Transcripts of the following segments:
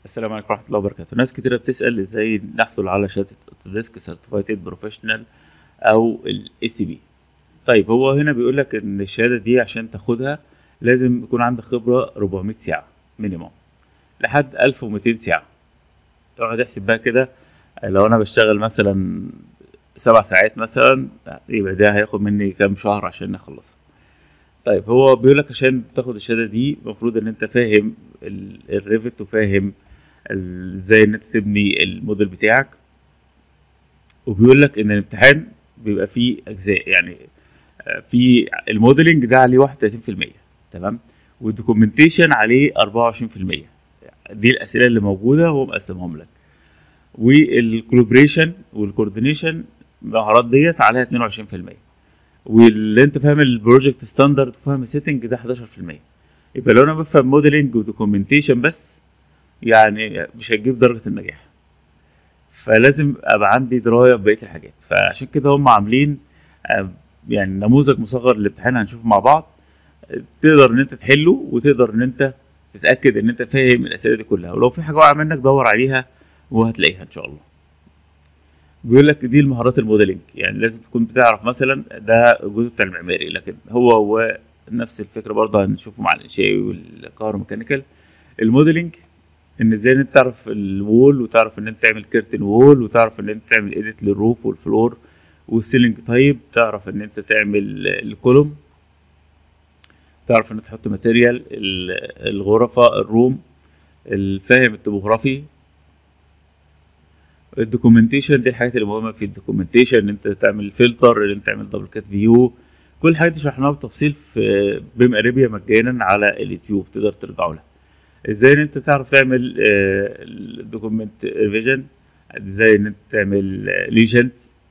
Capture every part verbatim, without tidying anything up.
السلام عليكم ورحمة الله وبركاته. ناس كتيرة بتسأل ازاي نحصل على شهادة اوتوديسك سيرتيفايد بروفيشنال او الاي سي بي. طيب هو هنا بيقول لك ان الشهادة دي عشان تاخدها لازم يكون عندك خبرة أربعمية ساعة مينيموم لحد ألف ومئتين ساعة. اقعد احسب بقى كده، لو انا بشتغل مثلا سبع ساعات مثلا يبقى ده هياخد مني كام شهر عشان اخلصها. طيب هو بيقول لك عشان تاخد الشهادة دي المفروض ان انت فاهم الريفت وفاهم ال- ازاي ان انت تبني الموديل بتاعك. وبيقول لك ان الامتحان بيبقى فيه اجزاء، يعني آه، في الموديلنج ده عليه واحد وتلاتين في المية، تمام، والدوكيومنتيشن عليه أربعة وعشرين في المية. دي الاسئله اللي موجوده هو مقسمهم لك. والكولابريشن والكوردينيشن المهارات ديت عليها اتنين وعشرين في المية. واللي انت فاهم البروجكت ستاندرد وفاهم السيتنج ده حداشر في المية. يبقى لو انا بفهم موديلنج ودوكيومنتيشن بس يعني مش هتجيب درجه النجاح، فلازم ابقى عندي درايه ببقيه الحاجات. فعشان كده هم عاملين آه، يعني نموذج مصغر للامتحان هنشوفه مع بعض، آه، تقدر ان انت تحله وتقدر ان انت تتاكد ان انت فاهم الاسئله دي كلها، ولو في حاجه واقعه منك دور عليها وهتلاقيها ان شاء الله. بيقول لك دي المهارات الموديلنج، يعني لازم تكون بتعرف مثلا ده الجزء بتاع المعماري، لكن هو هو نفس الفكره برضه هنشوفه مع الانشائي والكهروميكانيكال. الموديلنج ان ازاي ان انت تعرف الوول وتعرف ان انت تعمل كيرتن وول وتعرف ان انت تعمل ايديت للروف والفلور والسيلينج تايب، تعرف ان انت تعمل الكولوم، تعرف ان انت تحط ماتيريال الغرفة الروم، الفاهم التopography. الدوكيومنتيشن دي الحاجات اللي مهمة في الدوكيومنتيشن، ان انت تعمل فلتر، ان انت تعمل دبل كات فيو. كل الحاجات دي شرحناها بالتفصيل في بيم اريبيا مجانا على اليوتيوب، تقدر ترجعوا لها. ازاي ان انت تعرف تعمل الدوكيومنت ريفيجن، ازاي ان انت تعمل ليجنت،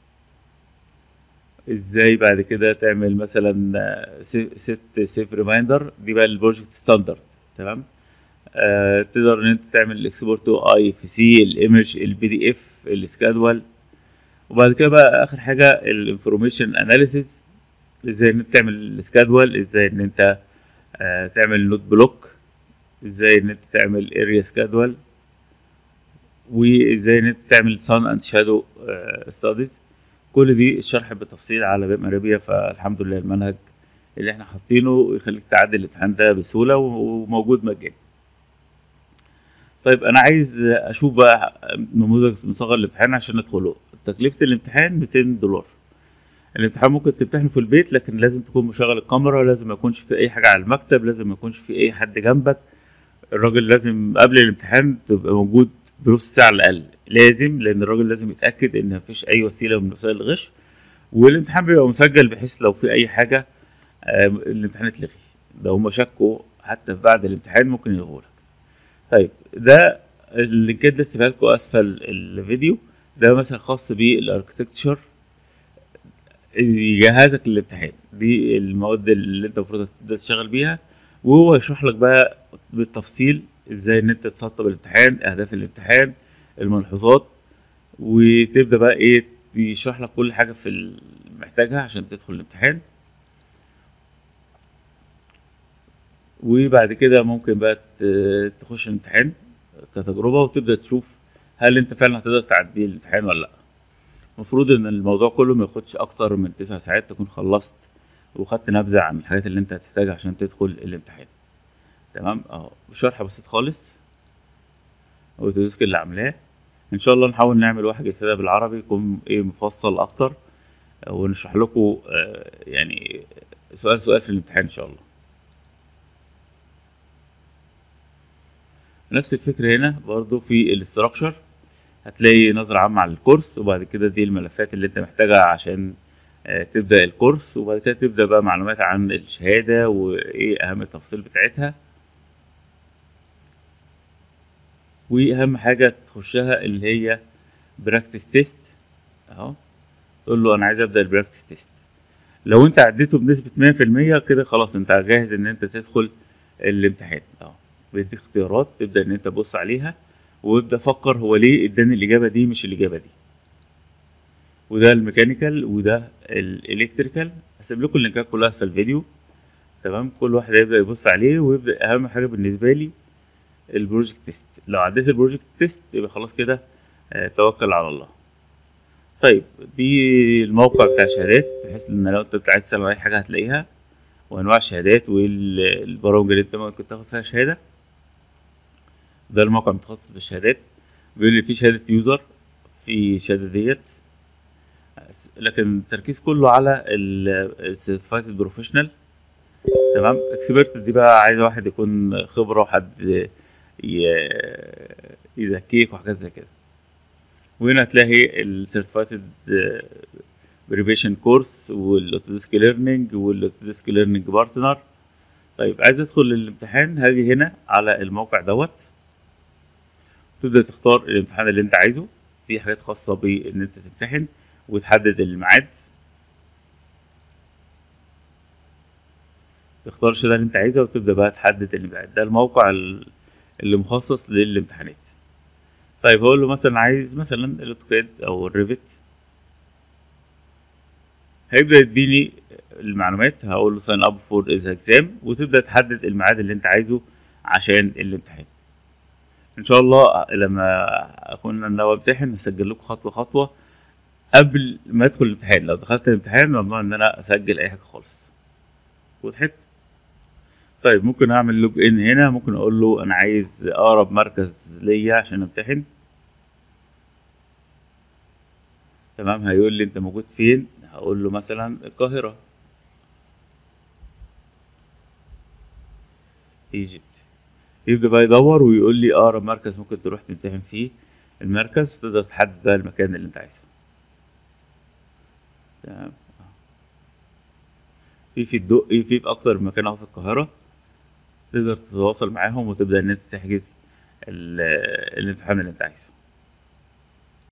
ازاي بعد كده تعمل مثلا ست سيف ريمايندر، دي بقى البروجكت ستاندرد، تمام. آه تقدر ان انت تعمل الاكسبورت تو اي اف سي، الايمج، البي دي اف، السكادول. وبعد كده بقى اخر حاجه الانفورميشن اناليسيز، ازاي ان انت تعمل السكادول، ازاي ان انت آه تعمل نوت بلوك، ازاي ان انت تعمل اريا سكادول، وازاي ان انت تعمل سان اند شادو ستاديز. كل دي الشرح بالتفصيل على بيم اريبيا. فالحمد لله المنهج اللي احنا حاطينه يخليك تعدي الامتحان ده بسهوله وموجود مجاني. طيب انا عايز اشوف بقى نموذج مصغر للامتحان عشان ندخله. تكلفه الامتحان ميتين دولار. الامتحان ممكن تمتحنه في البيت، لكن لازم تكون مشغل الكاميرا، لازم ما يكونش في اي حاجه على المكتب، لازم ما يكونش في اي حد جنبك. الراجل لازم قبل الامتحان تبقى موجود بنص ساعة على الأقل، لازم، لأن الراجل لازم يتأكد إن مفيش أي وسيلة من وسائل الغش. والامتحان بيبقى مسجل بحيث لو في أي حاجة آه، الامتحان يتلغي. لو هما شكوا حتى بعد الامتحان ممكن يلغولك. طيب ده اللينكات اللي سيبها لكم أسفل الفيديو، ده مثلا خاص بالاركتكتشر يجهزك للامتحان. دي المواد اللي انت المفروض تبدأ تشتغل بيها، وهو يشرح لك بقى بالتفصيل ازاي ان انت تسطب الامتحان، اهداف الامتحان، الملحوظات، وتبدأ بقى ايه يشرح لك كل حاجة في ال- محتاجها عشان تدخل الامتحان. وبعد كده ممكن بقى ت- تخش الامتحان كتجربة وتبدأ تشوف هل انت فعلا هتقدر تعدي الامتحان ولا لا. المفروض ان الموضوع كله ما ياخدش اكتر من تسع ساعات، تكون خلصت وخدت نبذة عن الحاجات اللي انت هتحتاجها عشان تدخل الامتحان. تمام اهو شرح بسيط خالص وتدوسك اللي عاملاه. ان شاء الله نحاول نعمل واحد كده بالعربي يكون ايه مفصل اكتر، ونشرح لكم آه، يعني سؤال سؤال في الامتحان ان شاء الله. نفس الفكرة هنا برضو في الاستراكشر، هتلاقي نظرة عامة على الكورس، وبعد كده دي الملفات اللي انت محتاجها عشان آه، تبدأ الكورس، وبعد كده تبدأ بقى معلومات عن الشهادة وايه اهم التفاصيل بتاعتها. واهم حاجة تخشها اللي هي براكتس تيست اهو، تقول له انا عايز ابدأ البراكتس تيست. لو انت عديته بنسبة مية في المية كده خلاص انت جاهز ان انت تدخل الامتحان اهو. بيديك اختيارات تبدأ ان انت تبص عليها وابدأ فكر هو ليه اداني الإجابة دي مش الإجابة دي. وده الميكانيكال وده الالكتريكال، هسيب لكم اللينكات كلها في الفيديو، تمام. كل واحد هيبدأ يبص عليه ويبدأ. أهم حاجة بالنسبة لي البروجكت تيست. لو عديت البروجكت تيست يبقى خلاص كده آه، توكل على الله. طيب دي الموقع بتاع الشهادات، بحيث ان لو انت عايز تسأل عن اي حاجة هتلاقيها، وانواع الشهادات والبرامج اللي انت ممكن تاخد فيها شهادة. ده الموقع المتخصص بالشهادات. بيقول لي في شهادة يوزر، في شهادة ديت، لكن التركيز كله على السيرتيفايد بروفيشنال. تمام. اكسبرت دي بقى عايز واحد يكون خبرة، وحد ي- يزكيك وحاجات زي كده. وهنا هتلاقي السيرتيفايد بريبيشن كورس، والاوتوديسك ليرنينج، والاوتوديسك ليرنينج بارتنر. طيب عايز ادخل الامتحان، هاجي هنا على الموقع دوت، تبدأ تختار الامتحان اللي انت عايزه. دي حاجات خاصة بان انت تمتحن، وتحدد الميعاد، تختار الشهادة اللي انت عايزها، وتبدأ بقى تحدد الميعاد. ده الموقع ال- اللي مخصص للامتحانات. طيب هقول له مثلا عايز مثلا الاوتوكاد او الريفت، هيبدأ يديني المعلومات. هقول له ساين اب فور از اكزام، وتبدأ تحدد الميعاد اللي انت عايزه عشان الامتحان. ان شاء الله لما اكون انا امتحن هسجل لكم خطوة خطوة قبل ما ادخل الامتحان. لو دخلت الامتحان ممنوع ان انا اسجل اي حاجة خالص. وضحت؟ طيب ممكن اعمل لوج ان هنا، ممكن اقول له انا عايز اقرب مركز ليا عشان امتحن. تمام. هيقول لي انت موجود فين، هقول له مثلا القاهرة، ايجيبت. يبدأ بقى يدور ويقول لي اقرب مركز ممكن تروح تمتحن فيه. المركز تقدر تحدد بقى المكان اللي انت عايزه. تمام. في في الدقي، في في اكتر من مكان اهو في القاهرة، تقدر تتواصل معاهم وتبدأ ان انت تحجز ال- الامتحان اللي انت عايزه.